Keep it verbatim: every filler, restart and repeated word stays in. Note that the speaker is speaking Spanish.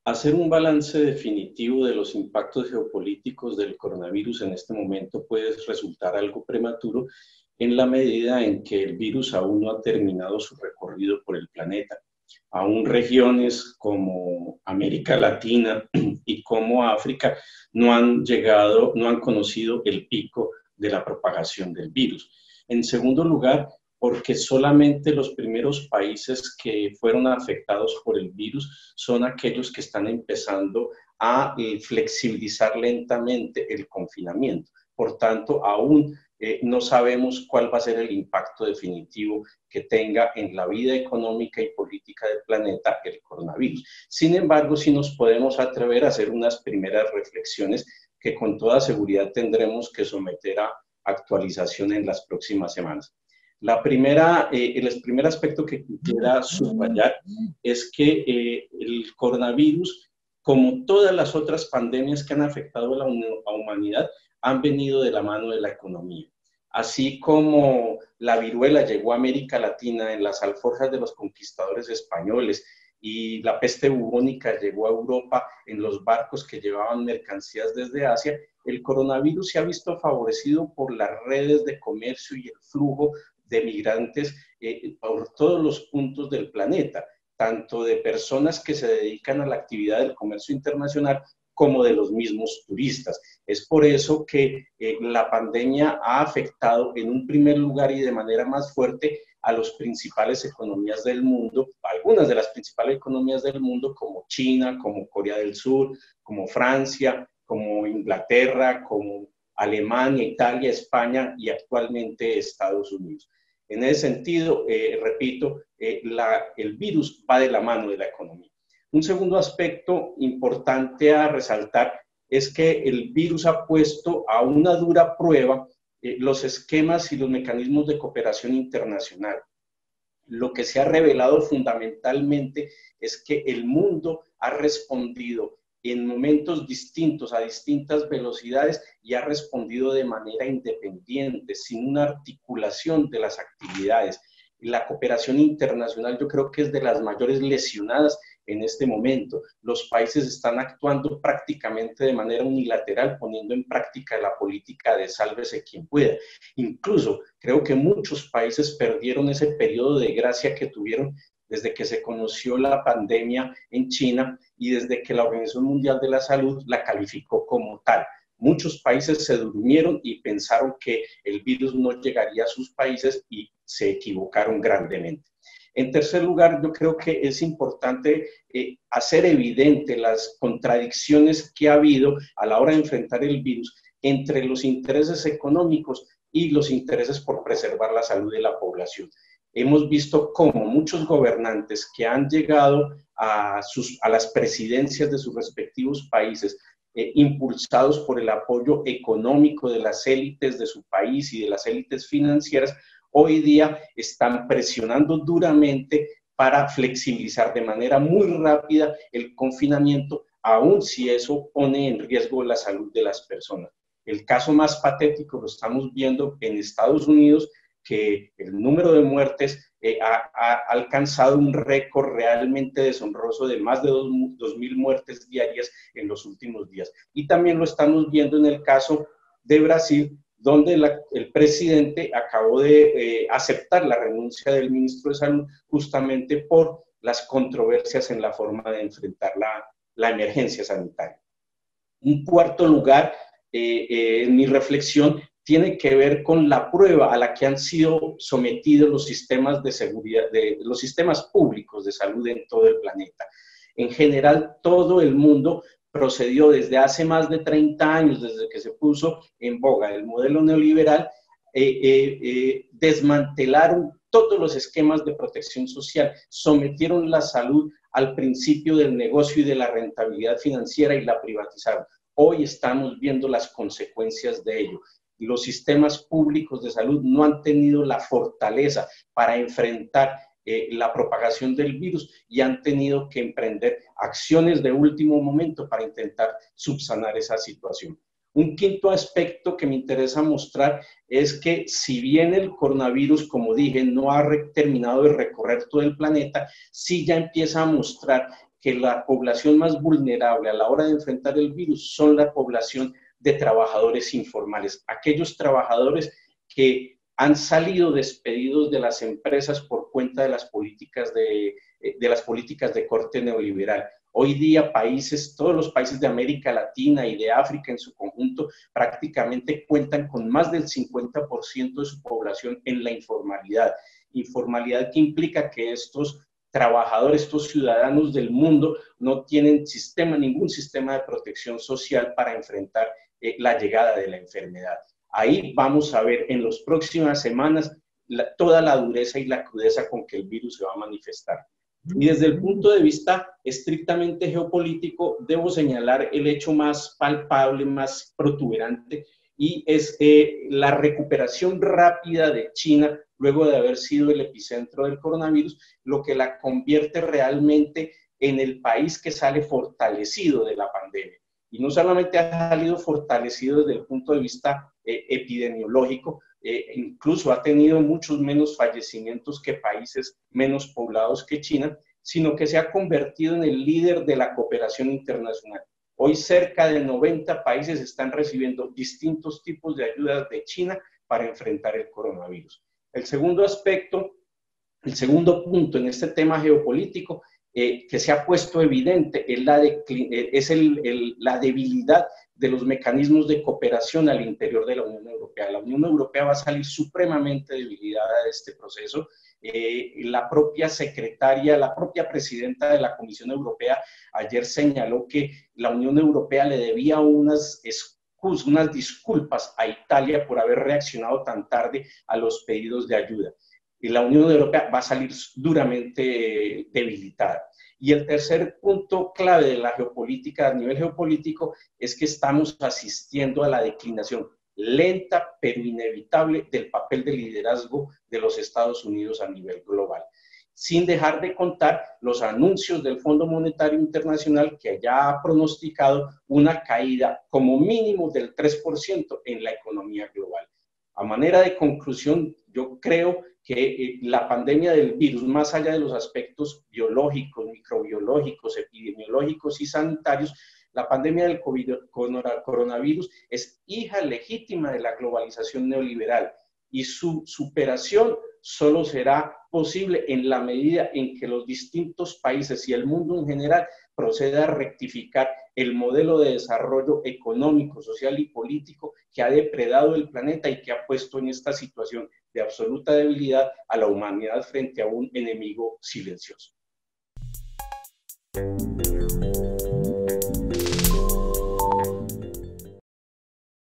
Hacer un balance definitivo de los impactos geopolíticos del coronavirus en este momento puede resultar algo prematuro en la medida en que el virus aún no ha terminado su recorrido por el planeta. Aún regiones como América Latina y como África no han llegado, no han conocido el pico de la propagación del virus. En segundo lugar, porque solamente los primeros países que fueron afectados por el virus son aquellos que están empezando a eh, flexibilizar lentamente el confinamiento. Por tanto, aún eh, no sabemos cuál va a ser el impacto definitivo que tenga en la vida económica y política del planeta el coronavirus. Sin embargo, sí nos podemos atrever a hacer unas primeras reflexiones que con toda seguridad tendremos que someter a actualización en las próximas semanas. La primera, eh, el primer aspecto que quisiera subrayar es que eh, el coronavirus, como todas las otras pandemias que han afectado a la a humanidad, han venido de la mano de la economía. Así como la viruela llegó a América Latina en las alforjas de los conquistadores españoles y la peste bubónica llegó a Europa en los barcos que llevaban mercancías desde Asia, el coronavirus se ha visto favorecido por las redes de comercio y el flujo de migrantes eh, por todos los puntos del planeta, tanto de personas que se dedican a la actividad del comercio internacional como de los mismos turistas. Es por eso que eh, la pandemia ha afectado en un primer lugar y de manera más fuerte a las principales economías del mundo, algunas de las principales economías del mundo como China, como Corea del Sur, como Francia, como Inglaterra, como Alemania, Italia, España y actualmente Estados Unidos. En ese sentido, eh, repito, eh, la, el virus va de la mano de la economía. Un segundo aspecto importante a resaltar es que el virus ha puesto a una dura prueba eh, los esquemas y los mecanismos de cooperación internacional. Lo que se ha revelado fundamentalmente es que el mundo ha respondido en momentos distintos, a distintas velocidades, y ha respondido de manera independiente, sin una articulación de las actividades. La cooperación internacional yo creo que es de las mayores lesionadas en este momento. Los países están actuando prácticamente de manera unilateral, poniendo en práctica la política de sálvese quien pueda. Incluso creo que muchos países perdieron ese periodo de gracia que tuvieron desde que se conoció la pandemia en China y desde que la Organización Mundial de la Salud la calificó como tal. Muchos países se durmieron y pensaron que el virus no llegaría a sus países y se equivocaron grandemente. En tercer lugar, yo creo que es importante eh, hacer evidente las contradicciones que ha habido a la hora de enfrentar el virus entre los intereses económicos y los intereses por preservar la salud de la población. Hemos visto cómo muchos gobernantes que han llegado a, sus, a las presidencias de sus respectivos países, eh, impulsados por el apoyo económico de las élites de su país y de las élites financieras, hoy día están presionando duramente para flexibilizar de manera muy rápida el confinamiento, aun si eso pone en riesgo la salud de las personas. El caso más patético lo estamos viendo en Estados Unidos, que el número de muertes eh, ha, ha alcanzado un récord realmente deshonroso de más de dos mil muertes diarias en los últimos días. Y también lo estamos viendo en el caso de Brasil, donde la, el presidente acabó de eh, aceptar la renuncia del ministro de Salud justamente por las controversias en la forma de enfrentar la, la emergencia sanitaria. Un cuarto lugar, eh, eh, en mi reflexión, tiene que ver con la prueba a la que han sido sometidos los sistemas de seguridad, de, los sistemas públicos de salud en todo el planeta. En general, todo el mundo procedió desde hace más de treinta años, desde que se puso en boga el modelo neoliberal, eh, eh, eh, desmantelaron todos los esquemas de protección social, sometieron la salud al principio del negocio y de la rentabilidad financiera y la privatizaron. Hoy estamos viendo las consecuencias de ello. Los sistemas públicos de salud no han tenido la fortaleza para enfrentar eh, la propagación del virus y han tenido que emprender acciones de último momento para intentar subsanar esa situación. Un quinto aspecto que me interesa mostrar es que si bien el coronavirus, como dije, no ha terminado de recorrer todo el planeta, sí ya empieza a mostrar que la población más vulnerable a la hora de enfrentar el virus son la población de trabajadores informales, aquellos trabajadores que han salido despedidos de las empresas por cuenta de las políticas de, de las políticas de corte neoliberal. Hoy día países, todos los países de América Latina y de África en su conjunto prácticamente cuentan con más del cincuenta por ciento de su población en la informalidad. Informalidad que implica que estos trabajadores, estos ciudadanos del mundo no tienen sistema, ningún sistema de protección social para enfrentar eh, la llegada de la enfermedad. Ahí vamos a ver en las próximas semanas la, toda la dureza y la crudeza con que el virus se va a manifestar. Y desde el punto de vista estrictamente geopolítico, debo señalar el hecho más palpable, más protuberante, y es eh, la recuperación rápida de China luego de haber sido el epicentro del coronavirus, lo que la convierte realmente en el país que sale fortalecido de la pandemia. Y no solamente ha salido fortalecido desde el punto de vista eh, epidemiológico, eh, incluso ha tenido muchos menos fallecimientos que países menos poblados que China, sino que se ha convertido en el líder de la cooperación internacional. Hoy cerca de noventa países están recibiendo distintos tipos de ayudas de China para enfrentar el coronavirus. El segundo aspecto, el segundo punto en este tema geopolítico eh, que se ha puesto evidente es, la, de, es el, el, la debilidad de los mecanismos de cooperación al interior de la Unión Europea. La Unión Europea va a salir supremamente debilitada de este proceso. Eh, la propia secretaria, la propia presidenta de la Comisión Europea ayer señaló que la Unión Europea le debía unas excusas, unas disculpas a Italia por haber reaccionado tan tarde a los pedidos de ayuda. Y la Unión Europea va a salir duramente eh, debilitada. Y el tercer punto clave de la geopolítica a nivel geopolítico es que estamos asistiendo a la declinación lenta pero inevitable del papel de liderazgo de los Estados Unidos a nivel global, sin dejar de contar los anuncios del Fondo Monetario Internacional que ya ha pronosticado una caída como mínimo del tres por ciento en la economía global. A manera de conclusión, yo creo que eh, la pandemia del virus, más allá de los aspectos biológicos, microbiológicos, epidemiológicos y sanitarios, la pandemia del COVID, coronavirus es hija legítima de la globalización neoliberal y su superación solo será posible en la medida en que los distintos países y el mundo en general proceda a rectificar el modelo de desarrollo económico, social y político que ha depredado el planeta y que ha puesto en esta situación de absoluta debilidad a la humanidad frente a un enemigo silencioso.